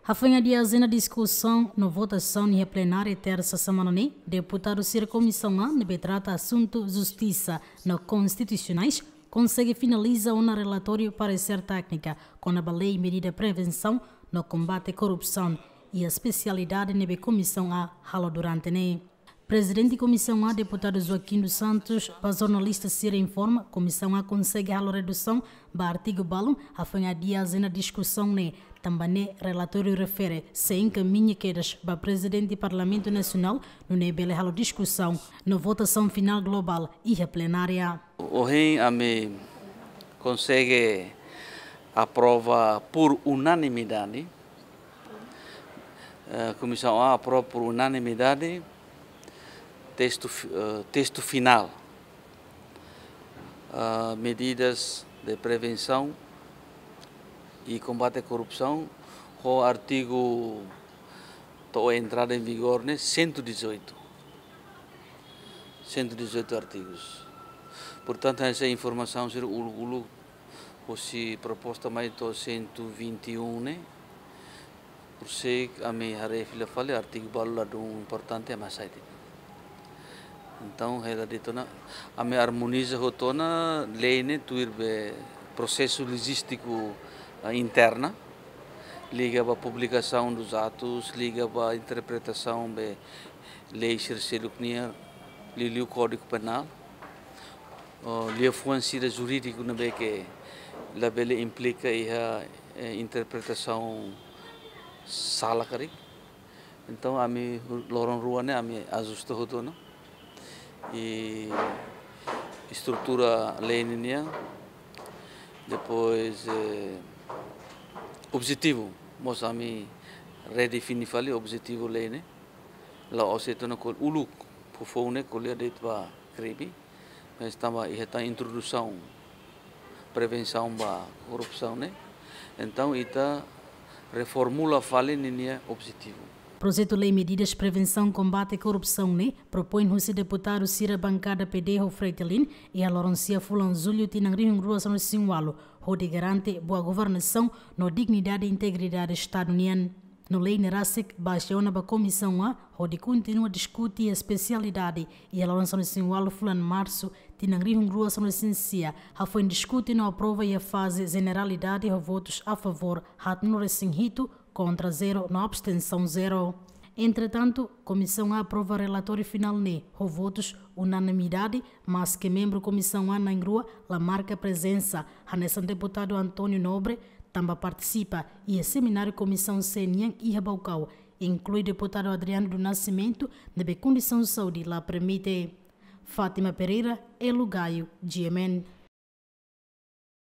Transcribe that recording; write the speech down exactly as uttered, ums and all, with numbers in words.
Rafanha Dias na discussão na votação na plenária terça semana, deputado Cira Comissão A, que trata assunto justiça no constitucionais, consegue finalizar um relatório parecer técnica com a lei medida prevenção no combate à corrupção e a especialidade na Comissão A, halo durante ne. Presidente da Comissão A, deputado Joaquim dos Santos, para jornalista Cira informa, Comissão A consegue a redução do artigo balão, Rafanha Dias na discussão ne. Também o relatório refere se encaminha quedas para o Presidente do Parlamento Nacional no nível de discussão na votação final global e a plenária. Hoje a me consegue aprovar por unanimidade. A Comissão A aprova por unanimidade texto uh, texto final, uh, medidas de prevenção e combate à corrupção, o artigo está entrada em vigor, né? cento e dezoito. cento e dezoito artigos. Portanto, essa informação será o o se proposta mais to cento e vinte e um, né? Por ser a minha refila fale artigo balado importante é mais aí. Então, ela dito na a minha harmoniza rotona lei né tuir processo logístico interna, liga para a publicação dos atos, liga para a interpretação da lei cercelucnia, liga o Código Penal, liga a função jurídica na que a lei implica a interpretação sala cari. Então a mim Laurent Ruane a mim ajusta rotona e estrutura lei ninia, depois eh, objetivo, mas a mim redefinir fali objetivo lei né, lá o setor na col ulu por fone né colher de tua crebi, mas estava e está introdução prevenção da corrupção né, então ita reformula fali ninia objetivo. Projeto de Lei Medidas de Prevenção e Combate à Corrupção, né? Propõe o deputado Cira Bancada P D, Freitalin, e a Laurencia Fulan Zulio Tinangri Rua São Sinwalo, onde garante boa governação na dignidade e integridade do Estado-União. No Lei Nerasek, baixa a Comissão A, onde continua a discutir a especialidade, e a Laurencia Sinwalo Fulan Março, Tinangri Rua São Ciência, a foi discutir na prova e a fase generalidade de votos a favor, Hatno Resinhito, contra zero, na abstenção zero. Entretanto, a Comissão A aprova o relatório final ne, com votos unanimidade, mas que membro da Comissão A na Ingrua, la marca presença, a nessa deputado Antônio Nobre, também participa, e o seminário Comissão Senhang e Rabaucau, inclui deputado Adriano do Nascimento, de condição de saúde lá permite. Fátima Pereira, Elo Gaio, G M N.